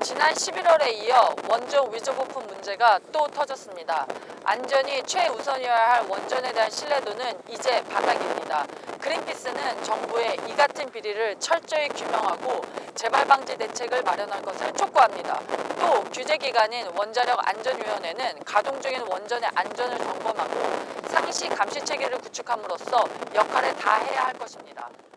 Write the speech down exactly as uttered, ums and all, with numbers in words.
지난 십일월에 이어 원전 위조 부품 문제가 또 터졌습니다. 안전이 최우선이어야 할 원전에 대한 신뢰도는 이제 바닥입니다. 그린피스는 정부의 이 같은 비리를 철저히 규명하고 재발 방지 대책을 마련할 것을 촉구합니다. 또 규제기관인 원자력안전위원회는 가동 중인 원전의 안전을 점검하고 상시 감시 체계를 구축함으로써 역할을 다해야 할 것입니다.